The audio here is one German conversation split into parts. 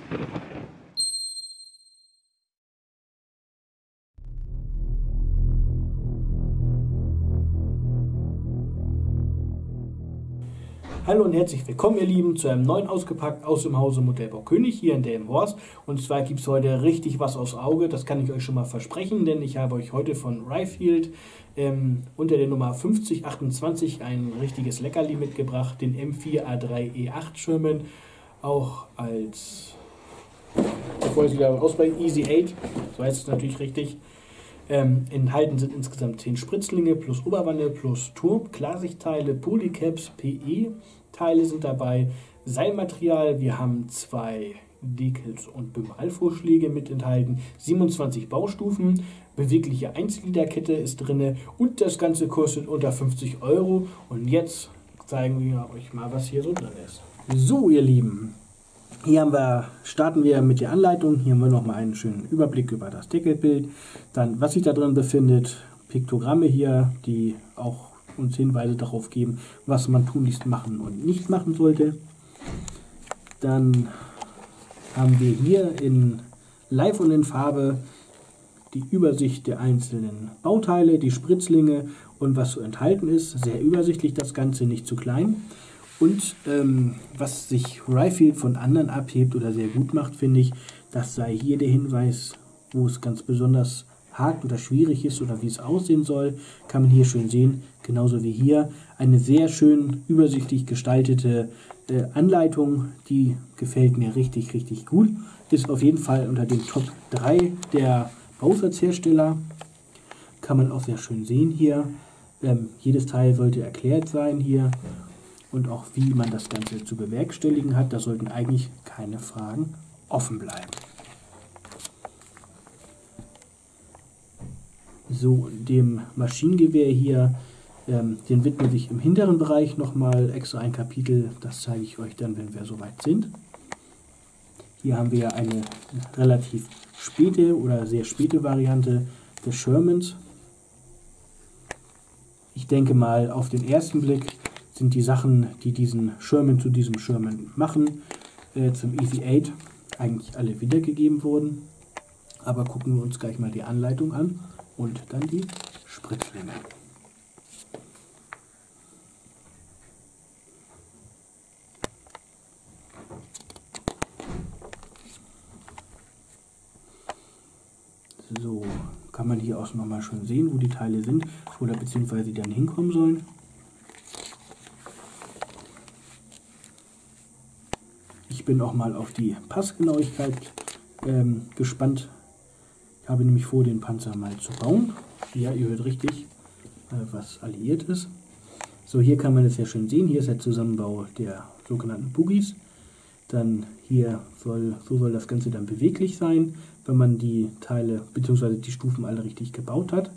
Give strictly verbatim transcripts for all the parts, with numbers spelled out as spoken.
Hallo und herzlich willkommen, ihr Lieben, zu einem neuen Ausgepackt aus dem Hause Modellbau König hier in Delmenhorst. Und zwar gibt es heute richtig was aufs Auge, das kann ich euch schon mal versprechen, denn ich habe euch heute von Reifield ähm, unter der Nummer fünfzig achtundzwanzig ein richtiges Leckerli mitgebracht, den M vier A drei E acht Sherman, auch als, bevor ich wieder aus bei Easy acht, so heißt es natürlich richtig. Ähm, enthalten sind insgesamt zehn Spritzlinge plus Oberwanne plus Turm, Klarsichtteile, Polycaps, P E-Teile sind dabei, Seilmaterial, wir haben zwei Dekels- und Bemalvorschläge mit enthalten, siebenundzwanzig Baustufen, bewegliche Einzelgliederkette ist drin und das Ganze kostet unter fünfzig Euro. Und jetzt zeigen wir euch mal, was hier so drin ist. So, ihr Lieben. Hier haben wir, starten wir mit der Anleitung. Hier haben wir nochmal einen schönen Überblick über das Deckelbild. Dann, was sich da drin befindet, Piktogramme hier, die auch uns Hinweise darauf geben, was man tunlichst machen und nicht machen sollte. Dann haben wir hier in Live und in Farbe die Übersicht der einzelnen Bauteile, die Spritzlinge und was so enthalten ist. Sehr übersichtlich das Ganze, nicht zu klein. Und ähm, was sich Reifield von anderen abhebt oder sehr gut macht, finde ich, das sei hier der Hinweis, wo es ganz besonders hakt oder schwierig ist oder wie es aussehen soll, kann man hier schön sehen, genauso wie hier. Eine sehr schön übersichtlich gestaltete äh, Anleitung, die gefällt mir richtig, richtig gut. Ist auf jeden Fall unter den Top drei der Bausatzhersteller. Kann man auch sehr schön sehen hier. Ähm, jedes Teil sollte erklärt sein hier. Und auch wie man das Ganze zu bewerkstelligen hat, da sollten eigentlich keine Fragen offen bleiben. So, dem Maschinengewehr hier, ähm, den widmet sich im hinteren Bereich nochmal extra ein Kapitel, das zeige ich euch dann, wenn wir soweit sind. Hier haben wir eine relativ späte oder sehr späte Variante des Shermans. Ich denke mal, auf den ersten Blick sind die Sachen, die diesen Sherman zu diesem Sherman machen, äh, zum Easy acht eigentlich alle wiedergegeben wurden. Aber gucken wir uns gleich mal die Anleitung an und dann die Spritzlinge. So, kann man hier auch nochmal schon sehen, wo die Teile sind oder beziehungsweise dann hinkommen sollen. Ich bin auch mal auf die Passgenauigkeit ähm, gespannt. Ich habe nämlich vor, den Panzer mal zu bauen. Ja, ihr hört richtig, äh, was alliiert ist. So, hier kann man es ja schön sehen. Hier ist der Zusammenbau der sogenannten Boogies. Dann hier soll, so soll das Ganze dann beweglich sein, wenn man die Teile bzw. die Stufen alle richtig gebaut hat.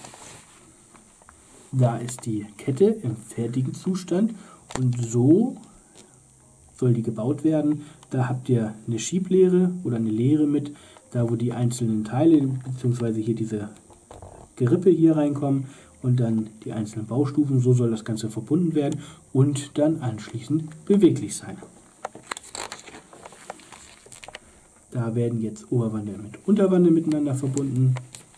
Da ist die Kette im fertigen Zustand und so soll die gebaut werden. Da habt ihr eine Schieblehre oder eine Leere mit, da wo die einzelnen Teile bzw. hier diese Gerippe hier reinkommen und dann die einzelnen Baustufen. So soll das Ganze verbunden werden und dann anschließend beweglich sein. Da werden jetzt Oberwanne mit Unterwanne miteinander verbunden.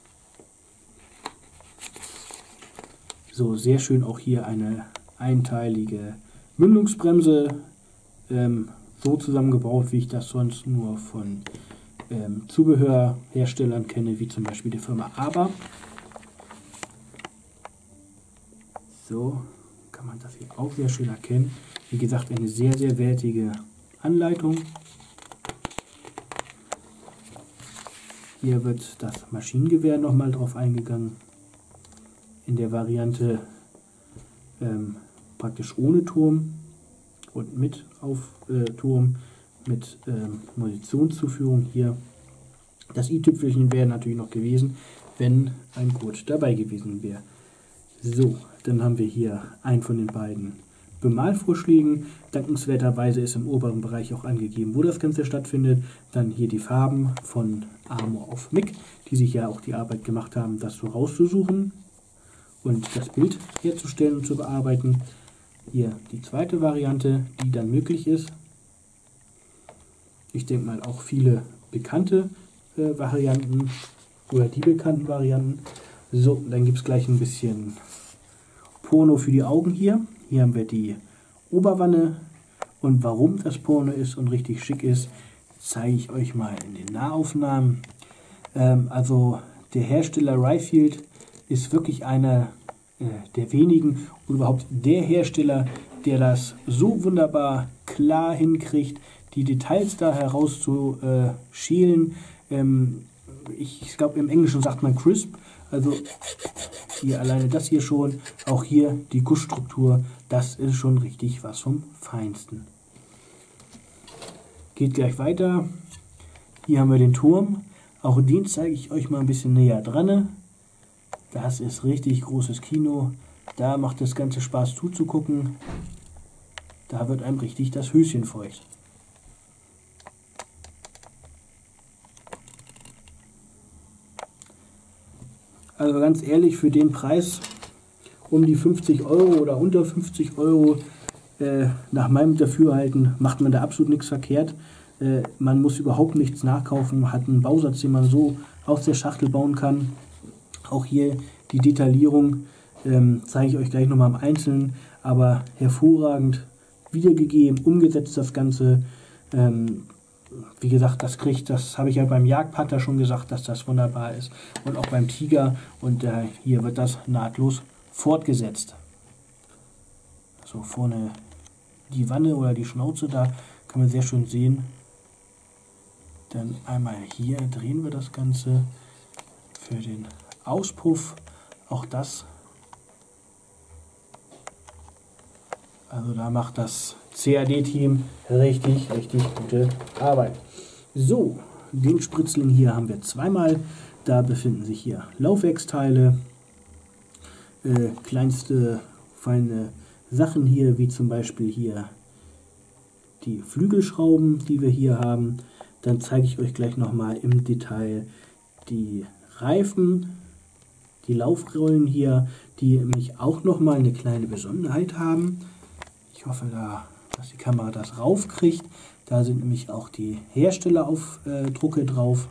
So, sehr schön auch hier eine einteilige Mündungsbremse. Ähm, so zusammengebaut, wie ich das sonst nur von ähm, Zubehörherstellern kenne, wie zum Beispiel die Firma Aber. So kann man das hier auch sehr schön erkennen. Wie gesagt, eine sehr, sehr wertige Anleitung. Hier wird das Maschinengewehr nochmal drauf eingegangen. In der Variante ähm, praktisch ohne Turm und mit auf äh, Turm mit ähm, Munitionszuführung hier. Das i-Tüpfelchen wäre natürlich noch gewesen, wenn ein Gurt dabei gewesen wäre. So, dann haben wir hier einen von den beiden Bemalvorschlägen. Dankenswerterweise ist im oberen Bereich auch angegeben, wo das Ganze stattfindet. Dann hier die Farben von Amor auf Mick, die sich ja auch die Arbeit gemacht haben, das so rauszusuchen und das Bild herzustellen und zu bearbeiten. Hier die zweite Variante, die dann möglich ist. ich denke mal auch viele bekannte äh, Varianten oder die bekannten Varianten. So, dann gibt es gleich ein bisschen Porno für die Augen hier. Hier haben wir die Oberwanne und warum das Porno ist und richtig schick ist, zeige ich euch mal in den Nahaufnahmen. Ähm, also der Hersteller Reifield ist wirklich einer äh, der wenigen und überhaupt der Hersteller, der das so wunderbar klar hinkriegt, die Details da herauszuschälen. Ähm, ich ich glaube, im Englischen sagt man crisp. Also hier alleine das hier schon. Auch hier die Gussstruktur. Das ist schon richtig was vom Feinsten. Geht gleich weiter. Hier haben wir den Turm. Auch den zeige ich euch mal ein bisschen näher dran. Das ist richtig großes Kino. Da macht das Ganze Spaß zuzugucken. Da wird einem richtig das Höschen feucht. Also ganz ehrlich, für den Preis um die fünfzig Euro oder unter fünfzig Euro, äh, nach meinem Dafürhalten, macht man da absolut nichts verkehrt. Äh, man muss überhaupt nichts nachkaufen, hat einen Bausatz, den man so aus der Schachtel bauen kann. Auch hier die Detaillierung ähm, zeige ich euch gleich nochmal im Einzelnen, aber hervorragend wiedergegeben, umgesetzt das Ganze. Ähm, Wie gesagt, das kriegt, das habe ich ja beim Jagdpanther schon gesagt, dass das wunderbar ist. Und auch beim Tiger. Und äh, hier wird das nahtlos fortgesetzt. So, vorne die Wanne oder die Schnauze, da kann man sehr schön sehen. Dann einmal hier drehen wir das Ganze für den Auspuff. Auch das. Also da macht das C A D-Team richtig, richtig gute Arbeit. So, den Spritzling hier haben wir zweimal. Da befinden sich hier Laufwerksteile, äh, kleinste feine Sachen hier, wie zum Beispiel hier die Flügelschrauben, die wir hier haben. Dann zeige ich euch gleich nochmal im Detail die Reifen, die Laufrollen hier, die nämlich auch nochmal eine kleine Besonderheit haben. Ich hoffe, da, dass die Kamera das raufkriegt. Da sind nämlich auch die Herstelleraufdrucke drauf.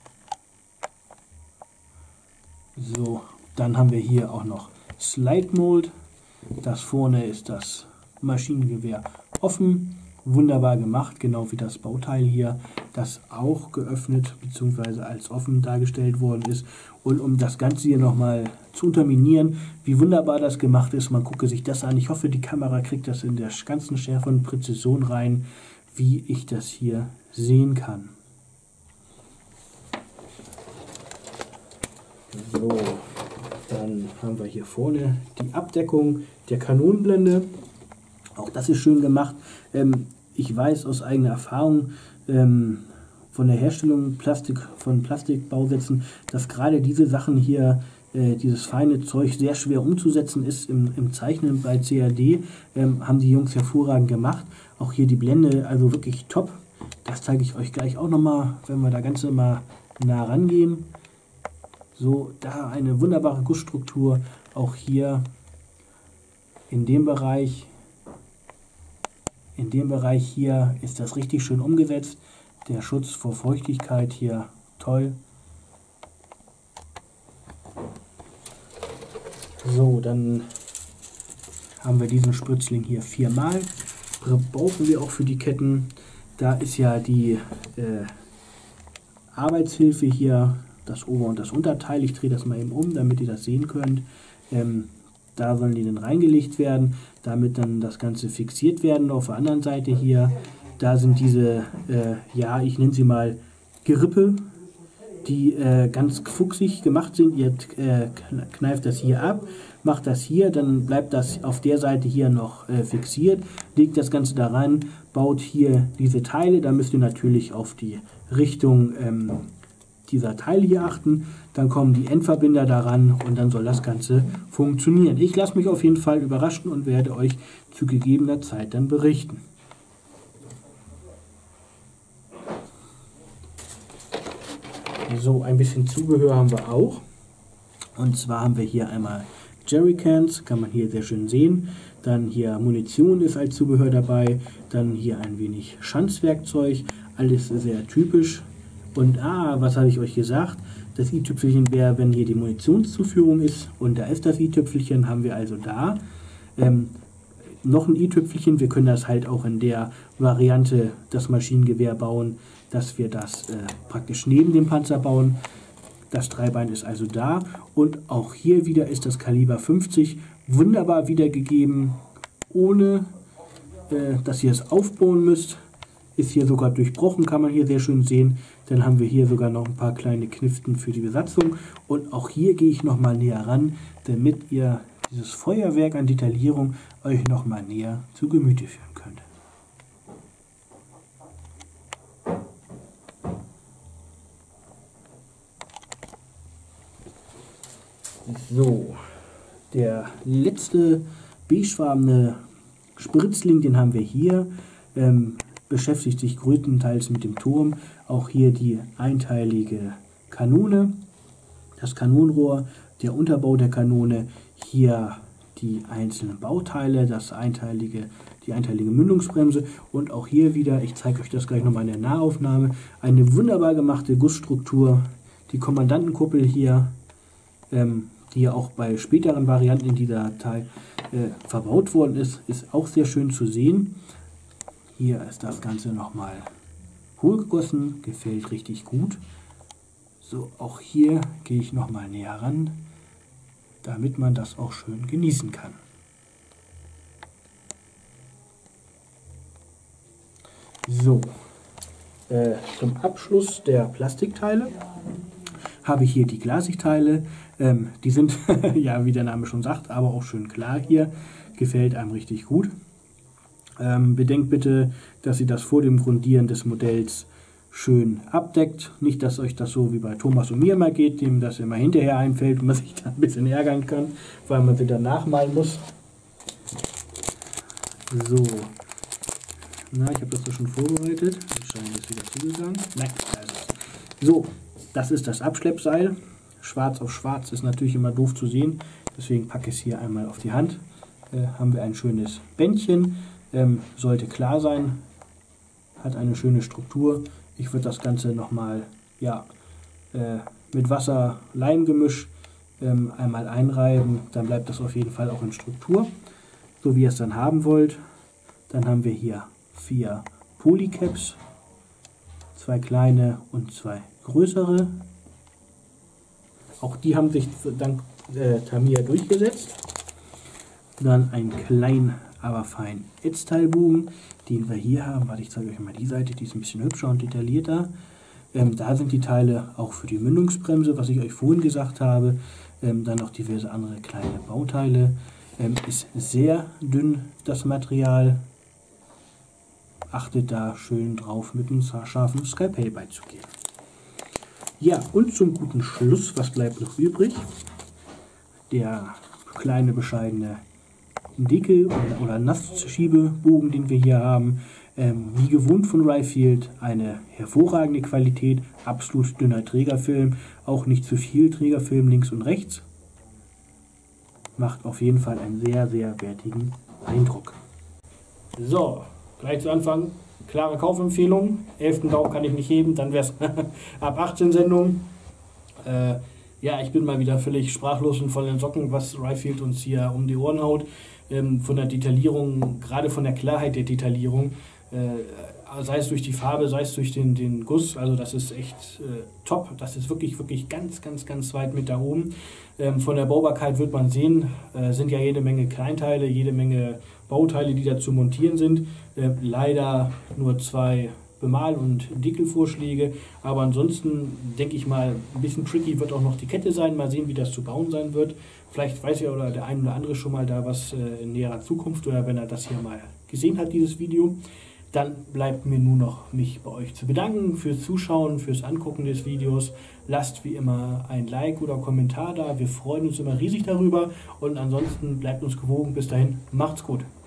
So, dann haben wir hier auch noch Slide Mold. Das vorne ist das Maschinengewehr offen. Wunderbar gemacht, genau wie das Bauteil hier, das auch geöffnet bzw. als offen dargestellt worden ist. Und um das Ganze hier nochmal zu unterminieren, wie wunderbar das gemacht ist, man gucke sich das an. Ich hoffe, die Kamera kriegt das in der ganzen Schärfe und Präzision rein, wie ich das hier sehen kann. So, dann haben wir hier vorne die Abdeckung der Kanonenblende. Auch das ist schön gemacht. Ähm, ich weiß aus eigener Erfahrung ähm, von der Herstellung Plastik, von Plastikbausätzen, dass gerade diese Sachen hier, äh, dieses feine Zeug, sehr schwer umzusetzen ist im, im Zeichnen bei C A D. Ähm, haben die Jungs hervorragend gemacht. Auch hier die Blende, also wirklich top. Das zeige ich euch gleich auch nochmal, wenn wir da ganz mal nah rangehen. So, da eine wunderbare Gussstruktur. Auch hier in dem Bereich. In dem Bereich hier ist das richtig schön umgesetzt. Der Schutz vor Feuchtigkeit hier toll. So, dann haben wir diesen Spritzling hier viermal. Brauchen wir auch für die Ketten. Da ist ja die äh, Arbeitshilfe hier, das Ober- und das Unterteil. Ich drehe das mal eben um, damit ihr das sehen könnt. Ähm, Da sollen die dann reingelegt werden, damit dann das Ganze fixiert werden. Auf der anderen Seite hier, da sind diese, äh, ja, ich nenne sie mal Gerippe, die äh, ganz fuchsig gemacht sind. Ihr äh, kneift das hier ab, macht das hier, dann bleibt das auf der Seite hier noch äh, fixiert, legt das Ganze da rein, baut hier diese Teile. Da müsst ihr natürlich auf die Richtung ähm, dieser Teile hier achten. Dann kommen die Endverbinder daran und dann soll das Ganze funktionieren. Ich lasse mich auf jeden Fall überraschen und werde euch zu gegebener Zeit dann berichten. So, ein bisschen Zubehör haben wir auch. Und zwar haben wir hier einmal Jerrycans, kann man hier sehr schön sehen. Dann hier Munition ist als Zubehör dabei. Dann hier ein wenig Schanzwerkzeug. alles sehr typisch. Und ah, was habe ich euch gesagt? Das i-Tüpfelchen wäre, wenn hier die Munitionszuführung ist. Und da ist das i-Tüpfelchen, haben wir also da. Ähm, noch ein i-Tüpfelchen. Wir können das halt auch in der Variante das Maschinengewehr bauen, dass wir das äh, praktisch neben dem Panzer bauen. Das Dreibein ist also da. Und auch hier wieder ist das Kaliber fünfzig wunderbar wiedergegeben, ohne äh, dass ihr es aufbauen müsst. Ist hier sogar durchbrochen, kann man hier sehr schön sehen. Dann haben wir hier sogar noch ein paar kleine Kniften für die Besatzung. Und auch hier gehe ich noch mal näher ran, damit ihr dieses Feuerwerk an Detaillierung euch noch mal näher zu Gemüte führen könnt. So, der letzte beigefarbene Spritzling, den haben wir hier. Ähm, beschäftigt sich größtenteils mit dem Turm. Auch hier die einteilige Kanone, das Kanonenrohr, der Unterbau der Kanone, hier die einzelnen Bauteile, das einteilige, die einteilige Mündungsbremse und auch hier wieder, ich zeige euch das gleich nochmal in der Nahaufnahme, eine wunderbar gemachte Gussstruktur, die Kommandantenkuppel hier, ähm, die ja auch bei späteren Varianten in dieser Teil äh, verbaut worden ist, ist auch sehr schön zu sehen. Hier ist das Ganze nochmal hohlgegossen, gefällt richtig gut. So, auch hier gehe ich nochmal näher ran, damit man das auch schön genießen kann. So, äh, zum Abschluss der Plastikteile habe ich hier die Glasigteile. Ähm, die sind, ja wie der Name schon sagt, aber auch schön klar hier. Gefällt einem richtig gut. Ähm, bedenkt bitte, dass ihr das vor dem Grundieren des Modells schön abdeckt. Nicht, dass euch das so wie bei Thomas und mir mal geht, dem das immer hinterher einfällt und man sich da ein bisschen ärgern kann, weil man wieder nachmalen muss. So. Na, ich habe das doch schon vorbereitet. Wahrscheinlich ist wieder zugegangen. Nein, da ist es. So, das ist das Abschleppseil. Schwarz auf schwarz ist natürlich immer doof zu sehen. Deswegen packe ich es hier einmal auf die Hand. Äh, haben wir ein schönes Bändchen. Ähm, sollte klar sein, hat eine schöne Struktur. Ich würde das Ganze nochmal ja, äh, mit Wasser, Leimgemisch ähm, einmal einreiben, dann bleibt das auf jeden Fall auch in Struktur, so wie ihr es dann haben wollt. Dann haben wir hier vier Polycaps, zwei kleine und zwei größere. Auch die haben sich dank äh, Tamiya durchgesetzt. Dann ein klein aber fein Ätzteilbogen, den wir hier haben. Warte, ich zeige euch mal die Seite, die ist ein bisschen hübscher und detaillierter. Ähm, da sind die Teile auch für die Mündungsbremse, was ich euch vorhin gesagt habe. Ähm, dann noch diverse andere kleine Bauteile. Ähm, ist sehr dünn das Material. Achtet da schön drauf, mit einem scharfen Skalpell beizugehen. Ja, und zum guten Schluss, was bleibt noch übrig? Der kleine bescheidene Deckel oder, oder Nassschiebebogen, den wir hier haben. Ähm, wie gewohnt von Ryefield, eine hervorragende Qualität, absolut dünner Trägerfilm, auch nicht zu viel Trägerfilm links und rechts. Macht auf jeden Fall einen sehr, sehr wertigen Eindruck. So, gleich zu Anfang, klare Kaufempfehlung. elften Daumen kann ich nicht heben, dann wäre es ab achtzehn Sendung. Äh, ja, ich bin mal wieder völlig sprachlos und von den Socken, was Ryefield uns hier um die Ohren haut. Ähm, von der Detaillierung, gerade von der Klarheit der Detaillierung, äh, sei es durch die Farbe, sei es durch den, den Guss, also das ist echt äh, top. Das ist wirklich, wirklich ganz, ganz, ganz weit mit da oben. Ähm, von der Baubarkeit wird man sehen, äh, sind ja jede Menge Kleinteile, jede Menge Bauteile, die da zu montieren sind. Äh, leider nur zwei Bemal- und Deckelvorschläge, aber ansonsten denke ich mal, ein bisschen tricky wird auch noch die Kette sein. Mal sehen, wie das zu bauen sein wird. Vielleicht weiß ja oder der eine oder andere schon mal da was äh, in näherer Zukunft oder wenn er das hier mal gesehen hat, dieses Video. Dann bleibt mir nur noch, mich bei euch zu bedanken fürs Zuschauen, fürs Angucken des Videos. Lasst wie immer ein Like oder Kommentar da. Wir freuen uns immer riesig darüber und ansonsten bleibt uns gewogen. Bis dahin, macht's gut.